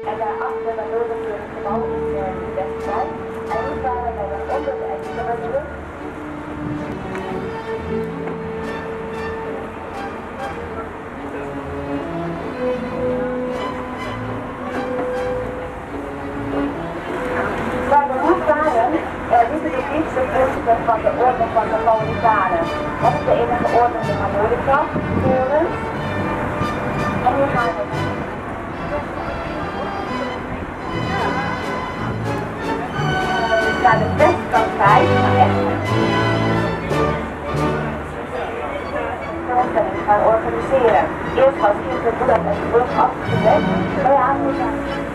En daarachter waardoor het gebouw in de westwijk. En nu waren wij dan onder de Eindhovenbrug. Waar we nu waren, dit is het eerste punt van de orde van de Moordenanen. Dat is de enige orde van Moordenaar, Torens. En nu gaan we naar de westkant kijken, naar echt gaan organiseren. Eerst was hier de Boedapest brug afgelegd, maar ja,